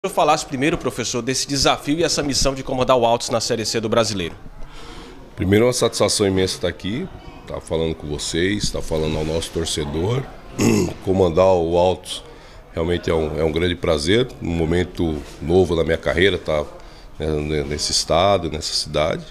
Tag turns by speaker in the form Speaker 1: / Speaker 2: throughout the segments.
Speaker 1: Eu falasse primeiro, professor, desse desafio e essa missão de comandar o Altos na Série C do Brasileiro.
Speaker 2: Primeiro, é uma satisfação imensa estar aqui, estar falando com vocês, estar falando ao nosso torcedor. Comandar o Altos realmente é um grande prazer, um momento novo na minha carreira, estar nesse estado, nessa cidade.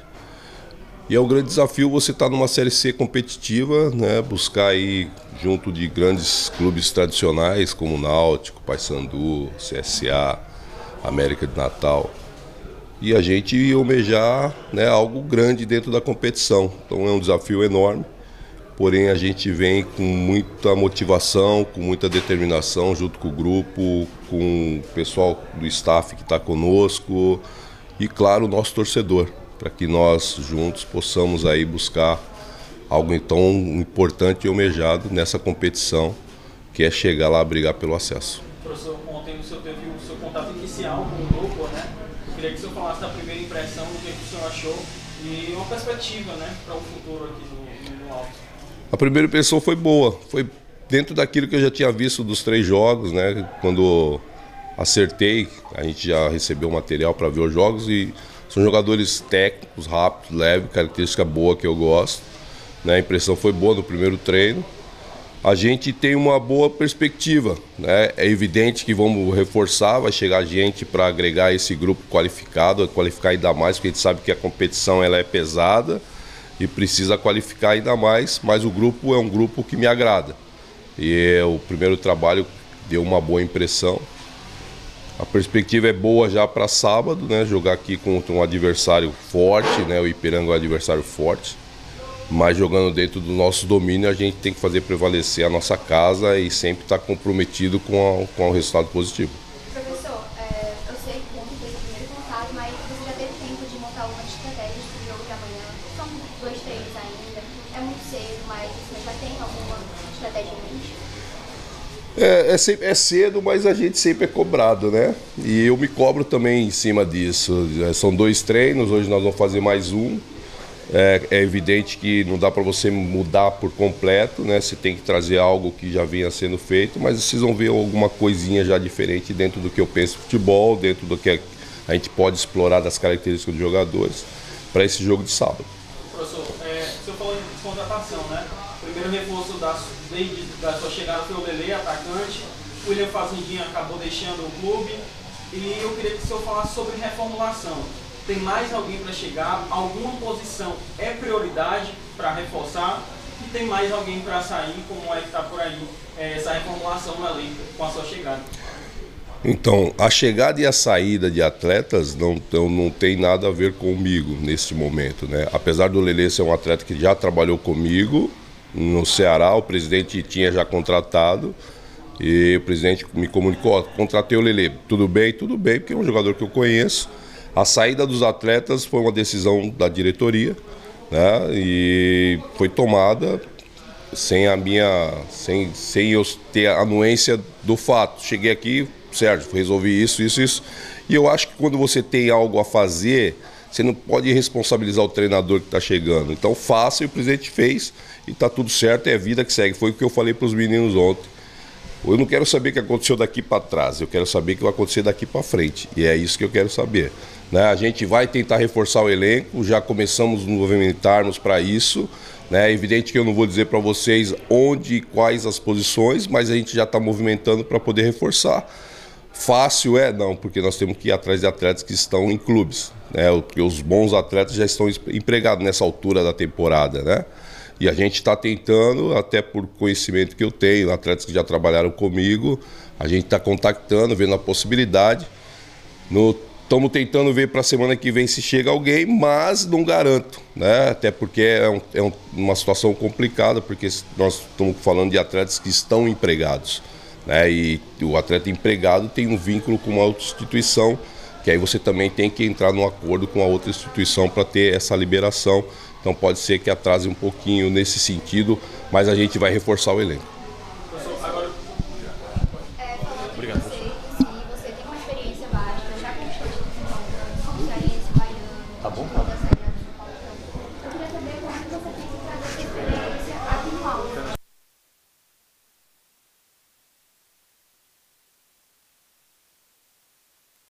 Speaker 2: E é um grande desafio você estar numa Série C competitiva, né, buscar aí junto de grandes clubes tradicionais como Náutico, Paysandu, CSA, América de Natal. E a gente almejar, né, algo grande dentro da competição. Então é um desafio enorme, porém a gente vem com muita motivação, com muita determinação junto com o grupo, com o pessoal do staff que está conosco e, claro, o nosso torcedor, para que nós juntos possamos aí buscar algo tão importante e almejado nessa competição, que é chegar lá a brigar pelo acesso.
Speaker 3: Professor, ontem o senhor teve o seu contato inicial com o grupo, né? Eu queria que o senhor falasse da primeira impressão, do que o senhor achou e uma perspectiva, né, para o futuro aqui no Altos.
Speaker 2: A primeira impressão foi boa, foi dentro daquilo que eu já tinha visto dos 3 jogos, né? Quando acertei, a gente já recebeu o material para ver os jogos e são jogadores técnicos, rápidos, leves, característica boa que eu gosto. Né? A impressão foi boa no primeiro treino. A gente tem uma boa perspectiva, né? É evidente que vamos reforçar, vai chegar gente para agregar esse grupo qualificado, qualificar ainda mais, porque a gente sabe que a competição ela é pesada e precisa qualificar ainda mais, mas o grupo é um grupo que me agrada. E o primeiro trabalho deu uma boa impressão. A perspectiva é boa já para sábado, né? Jogar aqui contra um adversário forte, né? O Ipiranga é um adversário forte. Mas jogando dentro do nosso domínio, a gente tem que fazer prevalecer a nossa casa e sempre estar comprometido com o resultado positivo.
Speaker 4: Professor, eu sei que ontem foi o primeiro contato, mas você já teve tempo de montar algumas estratégias para o jogo de amanhã? São 2 treinos ainda, é muito cedo, mas você já tem alguma estratégia em mente?
Speaker 2: É cedo, mas a gente sempre é cobrado, né? E eu me cobro também em cima disso. São 2 treinos, hoje nós vamos fazer mais um. É evidente que não dá para você mudar por completo, né? Você tem que trazer algo que já vinha sendo feito, mas vocês vão ver alguma coisinha já diferente dentro do que eu penso de futebol, dentro do que a gente pode explorar das características dos jogadores para esse jogo de sábado.
Speaker 3: Professor, o senhor falou de contratação, né? O primeiro reforço desde a sua chegada foi o Lelê, atacante. O William Fazendinha acabou deixando o clube. E eu queria que o senhor falasse sobre reformulação. Tem mais alguém para chegar? Alguma posição é prioridade para reforçar? E tem mais alguém para sair? Como é que está por aí essa reformulação no elenco com a sua chegada?
Speaker 2: Então, a chegada e a saída de atletas não tem nada a ver comigo neste momento, né? Apesar do Lelê ser um atleta que já trabalhou comigo no Ceará, o presidente tinha já contratado e o presidente me comunicou, ó, contratei o Lelê. Tudo bem, porque é um jogador que eu conheço. A saída dos atletas foi uma decisão da diretoria, né? E foi tomada sem eu ter a anuência do fato. Cheguei aqui, Sérgio, resolvi isso. E eu acho que quando você tem algo a fazer, você não pode responsabilizar o treinador que está chegando. Então faça, e o presidente fez e está tudo certo, é a vida que segue. Foi o que eu falei para os meninos ontem. Eu não quero saber o que aconteceu daqui para trás, eu quero saber o que vai acontecer daqui para frente. E é isso que eu quero saber. Né? A gente vai tentar reforçar o elenco, já começamos a nos movimentarmos para isso. É evidente que eu não vou dizer para vocês onde e quais as posições, mas a gente já está movimentando para poder reforçar. Fácil é? Não, porque nós temos que ir atrás de atletas que estão em clubes. Né? Porque os bons atletas já estão empregados nessa altura da temporada, né? E a gente está tentando, até por conhecimento que eu tenho, atletas que já trabalharam comigo, a gente está contactando, vendo a possibilidade. Estamos tentando ver para a semana que vem se chega alguém, mas não garanto, né? Até porque é uma situação complicada, porque nós estamos falando de atletas que estão empregados, né? E o atleta empregado tem um vínculo com uma outra instituição, que aí você também tem que entrar num acordo com a outra instituição para ter essa liberação. Então pode ser que atrase um pouquinho nesse sentido, mas a gente vai reforçar o elenco.